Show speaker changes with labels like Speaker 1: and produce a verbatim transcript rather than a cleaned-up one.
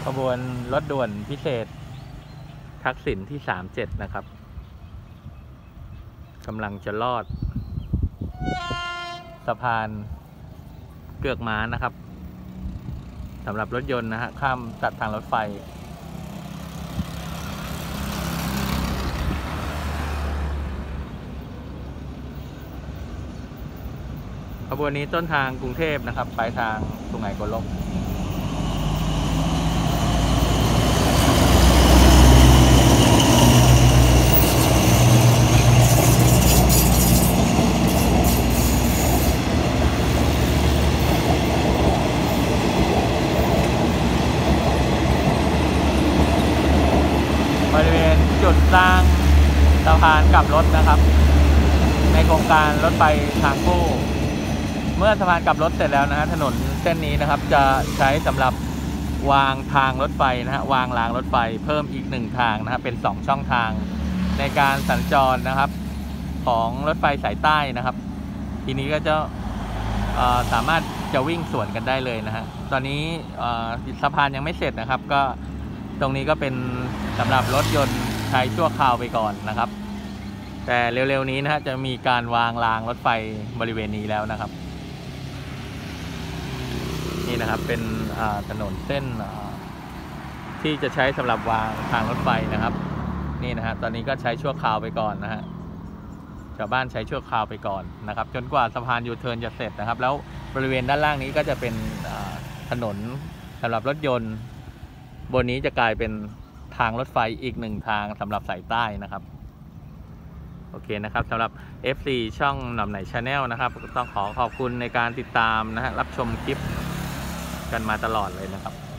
Speaker 1: ขบวนรถด่วนพิเศษทักษิณที่สามเจ็ดนะครับกำลังจะลอดสะพานเกือกม้านะครับสำหรับรถยนต์นะฮะข้ามตัดทางรถไฟขบวนนี้ต้นทางกรุงเทพนะครับปลายทางสุไหงโกลกบริเวณจุดสร้างสะพานกลับรถนะครับในโครงการรถไฟทางคู่เมื่อสะพานกลับรถเสร็จแล้วนะฮะถนนเส้นนี้นะครับจะใช้สำหรับวางทางรถไฟนะฮะวางรางรถไฟเพิ่มอีกหนึ่งทางนะครับเป็นสองช่องทางในการสัญจรนะครับของรถไฟสายใต้นะครับทีนี้ก็จะสามารถจะวิ่งสวนกันได้เลยนะฮะตอนนี้สะพานยังไม่เสร็จนะครับก็ตรงนี้ก็เป็นสำหรับรถยนต์ใช้ชั่วคราวไปก่อนนะครับแต่เร็วๆนี้นะฮะจะมีการวางรางรถไฟบริเวณนี้แล้วนะครับนี่นะครับเป็นถนนเส้นที่จะใช้สำหรับวางทางรถไฟนะครับนี่นะฮะตอนนี้ก็ใช้ชั่วคราวไปก่อนนะฮะชาวบ้านใช้ชั่วคราวไปก่อนนะครับจนกว่าสะพานยูเทิร์นจะเสร็จนะครับแล้วบริเวณด้านล่างนี้ก็จะเป็นถนนสำหรับรถยนต์บนนี้จะกลายเป็นทางรถไฟอีกหนึ่งทางสำหรับสายใต้นะครับโอเคนะครับสำหรับ เอฟ ซี ช่องหน่อมไหน Channel นะครับต้องขอขอบคุณในการติดตามนะฮะรับชมคลิปกันมาตลอดเลยนะครับ